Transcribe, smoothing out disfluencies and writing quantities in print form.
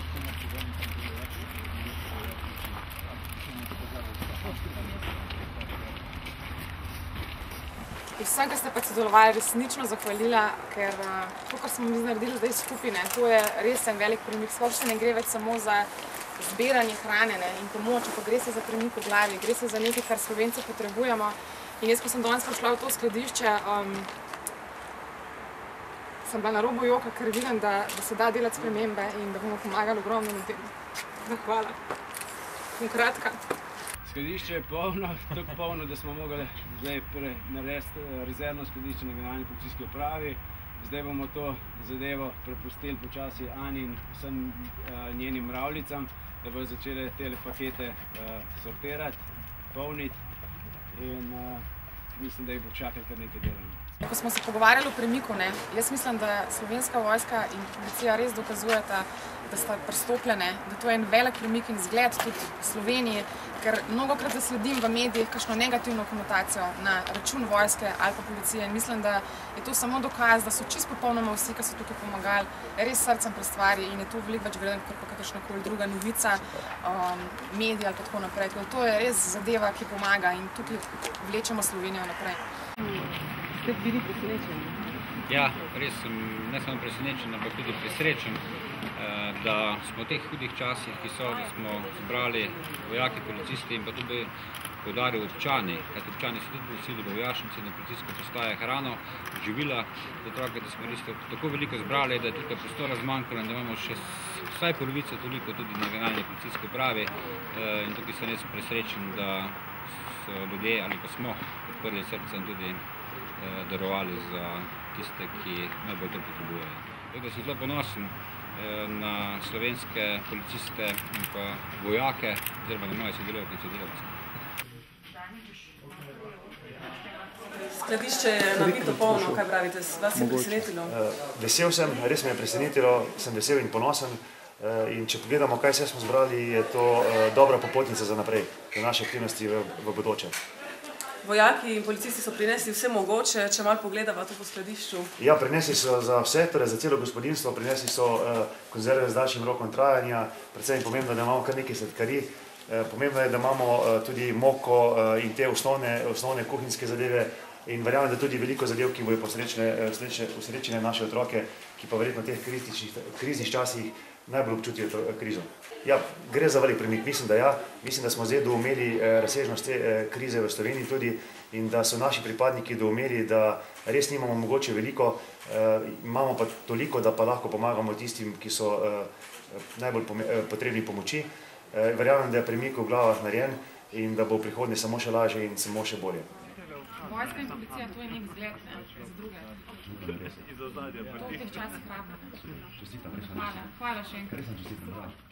Vsem, ki ste pa sodelovali, resnično zahvalila, ker to, kar smo mi naredili zdaj skupine, to je res en velik premik. Sploh se ne gre več samo za zbiranje hrane in pomoč, ampak gre se za premik v glavi, gre se za nekaj, kar Slovenci potrebujemo. In jaz, ko sem danes prišla v to skladišče, sem bila na robu joka, ker vidim, da se da delati spremembe in da bomo pomagali ogromno ljudem. Hvala. Konkretka. Skladišče je polno, tako polno, da smo mogli zdaj narediti rezervno skladišče na Generalni policijski upravi. Zdaj bomo to zadevo prepustili počasi Ani in vsem njenim mravljicam, da bodo začele te pakete sortirati, polniti in mislim, da jih bo čakali kar nekaj delanja. Ko smo se pogovarjali o premiku, jaz mislim, da Slovenska vojska in policija res dokazujeta, da sta pristopljene, da to je en velik premik in zgled tudi Sloveniji, ker mnogokrat zasledim v medijih kakšno negativno konotacijo na račun vojske ali pa policije in mislim, da je to samo dokaz, da so čisto popolnoma vsi, ki so tukaj pomagali, res srcem pri stvari in je to veliko več vreden, kot pa kakršnakoli druga novica, medija ali tako naprej. To je res zadeva, ki pomaga in tukaj vlečemo Slovenijo naprej. Ste bili presenečeni? Ja, res sem ne samo presenečen, ampak tudi presrečen, da smo v teh hudih časih, ki so, da smo zbrali vojaki, policisti in pa tudi poudaril občani, kajti občani so tudi prosili v vojašnici na policijsko postaje hrano, živila, otroke, da smo res tako veliko zbrali, da je tukaj prostora zmanjkalo in da imamo še vsaj polovico toliko tudi na Generalni policijski upravi in tukaj sem res presrečen, da so ljudje ali pa smo odprli srce in tudi darovali za tiste, ki najbolj to potrebujejo. Tako da sem zelo ponosen na slovenske policiste in pa vojake, oziroma na moje sodelavke in sodelavce. Skladišče je nabito polno, kaj pravite, vas je presenetilo? Vesel sem, res me je presenetilo, sem vesel in ponosen. In če pogledamo, kaj vse smo zbrali, je to dobra popotnica za naprej, za naše aktivnosti v bodoče. Vojaki in policisti so prinesli vse mogoče, če malo pogledava to po skladišču. Ja, prinesli so za vse, torej za celo gospodinstvo, prinesli so konzerve z daljšim rokom trajanja, predvsem pomembno, da imamo kar nekaj sladkarij, pomembno je, da imamo tudi moko in te osnovne kuhinjske zadeve in verjamem, da tudi veliko zadev, ki bojo posrečene naše otroke, ki pa verjetno v teh kriznih časih najbolj občutijo krizo. Ja, gre za velik premik, mislim, da ja. Mislim, da smo zdaj doumeli razsežnost te krize v Sloveniji tudi in da so naši pripadniki doumeli, da res nimamo mogoče veliko, imamo pa toliko, da pa lahko pomagamo tistim, ki so najbolj potrebni pomoči. Verjamem, da je premik v glavah narejen in da bo v prihodnje samo še lažje in samo še bolje. Vojska in policija, to je nek zgled za druge. To v teh časih rabimo. Hvala še enkrat.